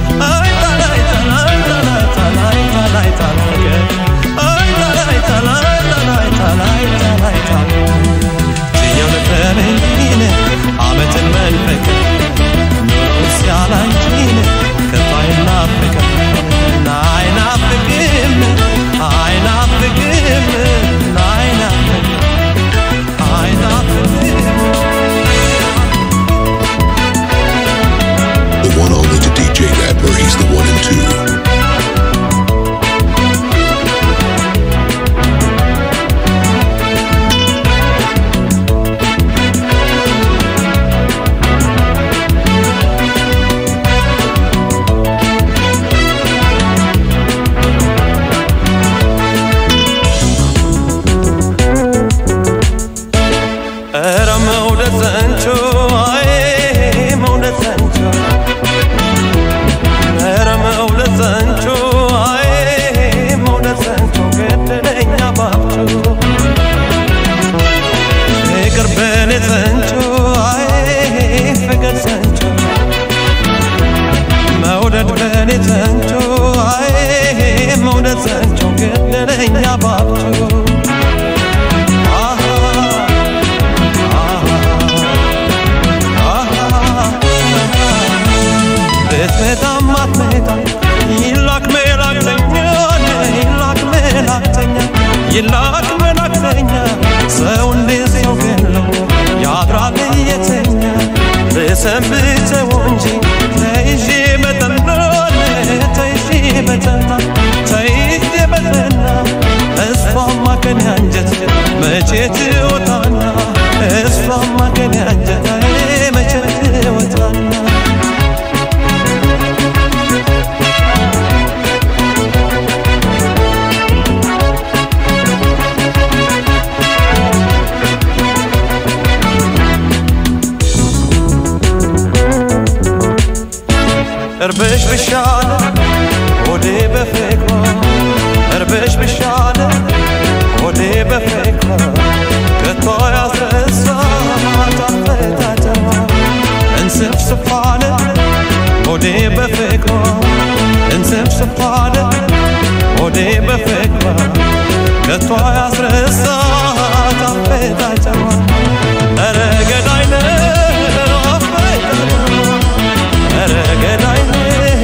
ይላክ መላክተኛ ሰው እንዴት ሰው ገለው ያድራል የተኛ በሰንብተው እንጂ ተይዤ በጠና ተይዤ በጠና እሷማ ከኔ አንጀት መቼ ትወጣና እሷማ ከኔ አንጀት መቼ ትወጣና እርብሽ ብሻለ ወዴ በፍቅሯ እርብሽ ብሻለ ወዴ በፍቅሯ ከቶ ያስረሳት አፈታተሯ እንስፍስፋለ ወዴ በፍቅሯ እንስፍስፋለ ወዴ በፍቅሯ ከቶ ያስረሳት አፈታተሯ ኧረ ገዳይ ነው አፈታተሯ ኧረ ገዳይ ነው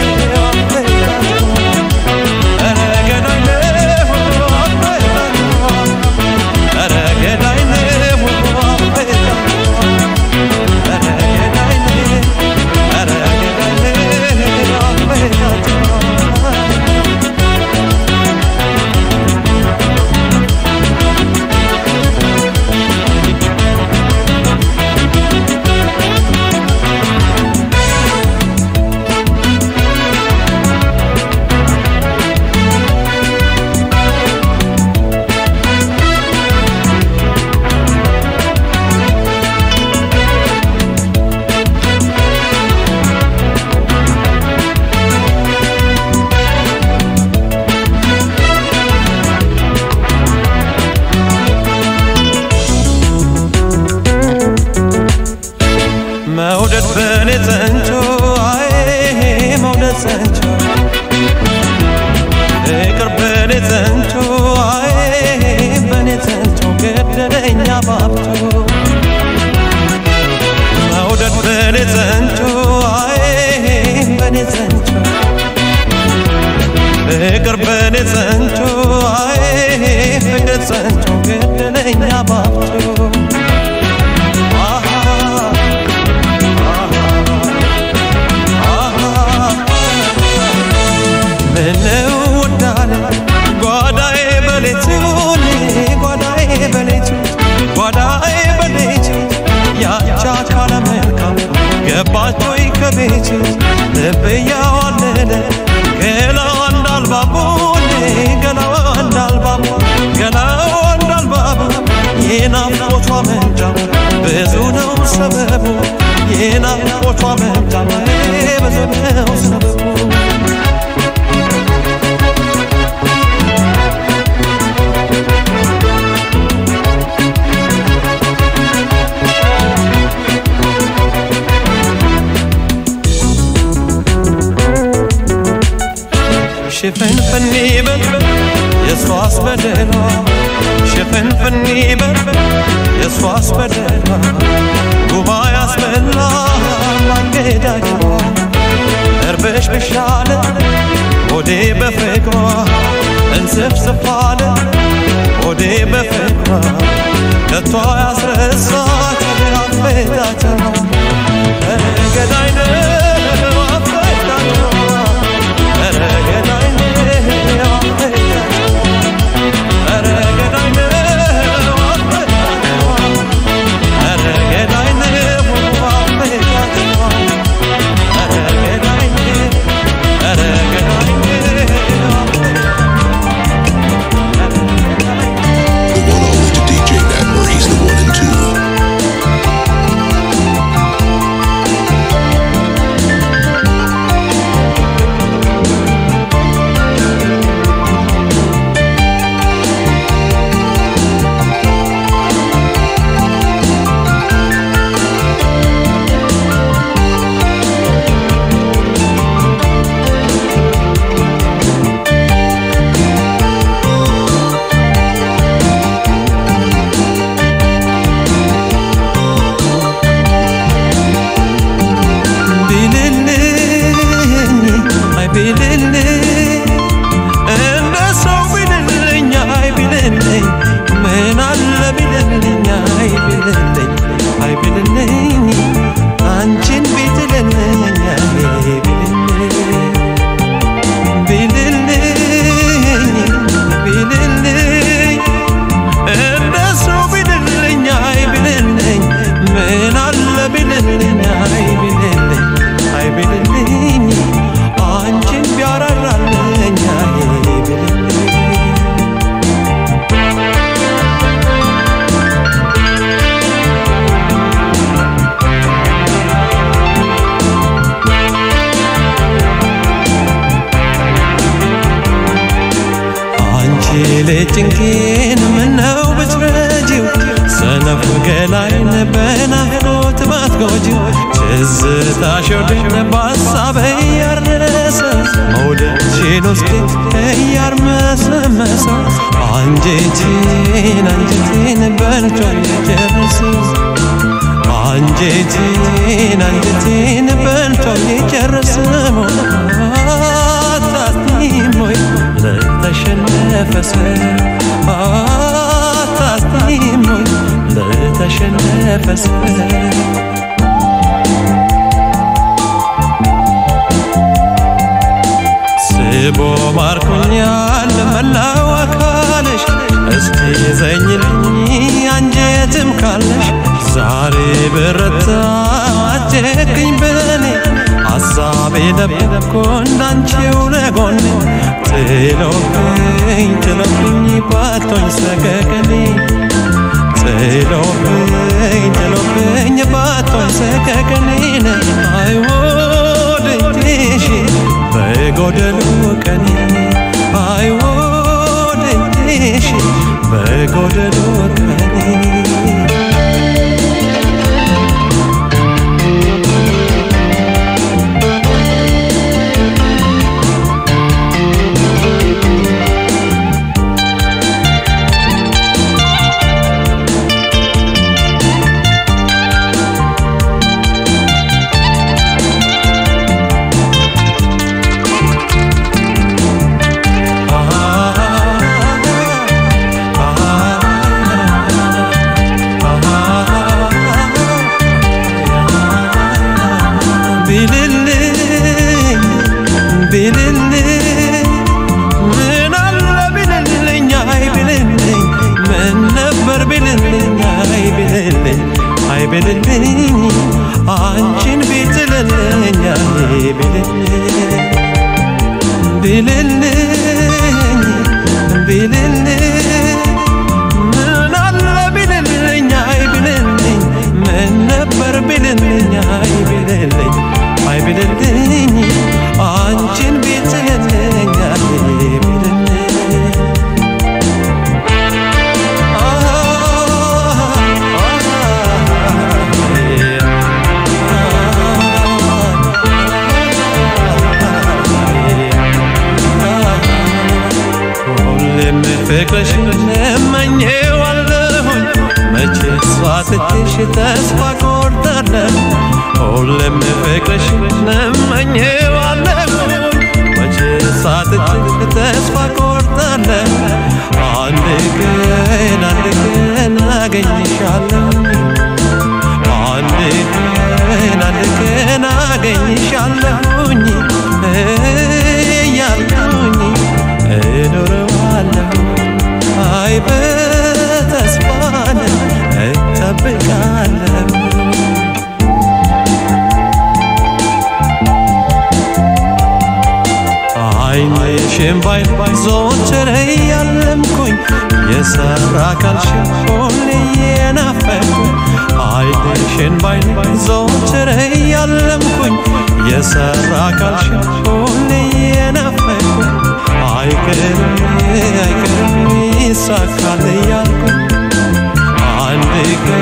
መውደድ በኔ ጸንቶ መውደድ ጸንቶ ፍቅር በኔ ጸንቶ በኔ ጸንቶ ገደለኛ ባብቶ መውደድ በኔ ጸንቶ በኔ ጸንቶ ፍቅር በኔ ጸንቶ ፍቅር ጸንቶ ገደለኛ ባብቶ ምነው ወዳለ ጓዳዬ በሌቱ ጓዳዬ በሌቱ ያቻ ካለ መልካም ገባች ወይ ከቤቱ ልብ ያዋለለ ገላዋ እንዳልባቡ የናፍቆቷ መምጫ ብዙ ነው ሰበቡ የናፍቆቷ መምጫ ብዙ ነው ሰበቡ ሽፍንፍን ይበል የሷስ በደሏ ሽፍንፍን ይበል የሷስ በደሏ ጉባ ያስበላ ማንገዳጇ እርብሽ ብሻለ ሆዴ በፍቅሯ እንስፍስፋለ ሆዴ በፍቅሯ ከቷ ያስረሳት አፈታተሯ ገዳይ ነው አፈታተሯ ጭንቄን ምነው ብትረጂው ሰነፍ ገላይን በናፍቆት ባትጎጂው ትዝታሽ ወደን በሀሳብ እያረሰ መውደድሽን ውስጤ እያርመሰመሰ አንጀቴን በልቶ የጨረሰው አንጀቴን በልቶ የጨረሰው አታዝኝም ወይ ለተሸነፈ ሰው አታዝኝም ወይ ለተሸነፈ ሰው ስቦ ማርኮኛል መላው አካልሽ እስቲ ዘኝልኝ አንጀትም ካለሽ ዛሬ በረታ አጨክኝ በኔ ሐሳቤ ደብቆ እንዳንቺው ለጎኔ ጥሎብኝ ባቶኝ ሰቀቀኔ ጥሎብኝ ባቶኝ ሰቀቀኔን አይወድሽ በጎደሉ ቀኔ አይወድሽ በጎደሉ ቀኔ አንቺን ቢጥልልኝ ቢልልኝ ምን አለ ቢልልኝ ምን ነበር ቢልልኝ ቢልልኝ አንቺን ቢጥልልኝ ፍቅርሽን እመኘዋለሁኝ መቼ ስዋትሽ ተስፋ ቆርጣለሁ ሁሌም ፍቅርሽን እመኘዋለሁኝ መቼ ስዋትሽ ተስፋ ቆርጣለሁ አንድ ቀን አገኝሻለሁ አንድ ቀን አገኝሻለሁኝ እያልኩኝ እኖረዋለሁ አይ በተስፋን እጠብቃለሁ አይንሽን ባይን ዘወትር እያለምኩኝ የሰራ አካልሽን ሁሌ እየናፈቅኩኝ አይንሽን ባይን ዘወትር እያለምኩኝ የሰራ አካልሽን ሁሌ እየናፈቅኩኝ አይቀርም ይሳካል እያልኩኝ አንድ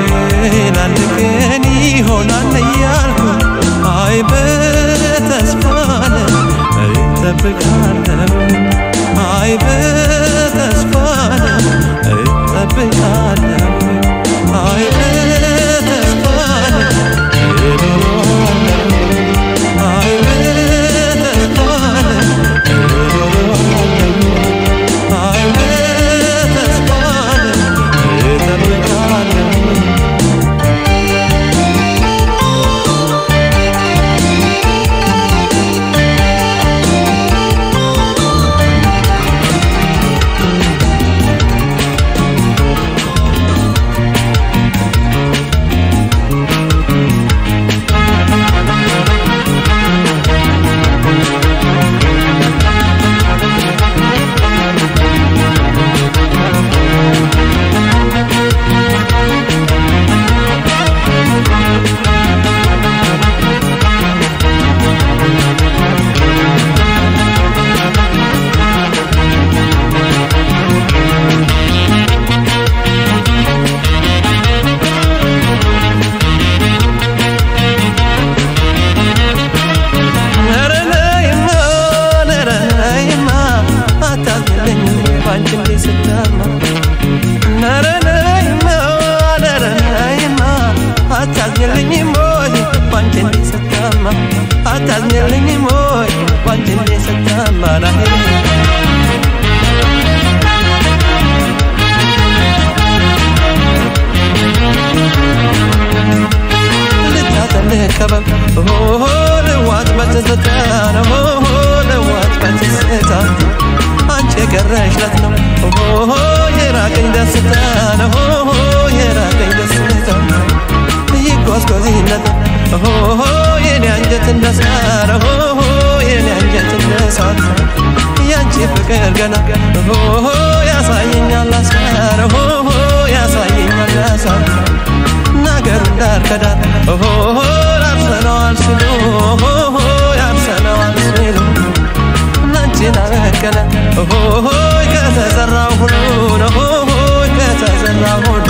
ቀን ይሆናል እያልኩኝ አይ በተስፋን እጠብቃለሁ አይ በተስፋን እጠብቃለሁ አይ በተስፋን እኖራለሁ አይ በተስፋን እኖራለሁ አይ በተስፋን እጠብቃለሁ ትዝታ ነው ለዋት በትዝታ አንቺ የቀረሽለት ነው የራቀኝ ደስታ ነው የራቀኝ ደስታ ይጓዝጓዝነት የኔ አንጀት እንደሳረ የኔ አንጀት እንደሳረ ያንቺ ፍቅር ገና ያሳየኛል አሳረ ያሳየኛል አሳረ ነገር ዳር ከዳር ያርሰነዋል ሲሉ ያርሰነዋል ሲሉ ናንቺን አበቀለ ከተዘራው ሁሉ ነው ከተዘራው ሁሉ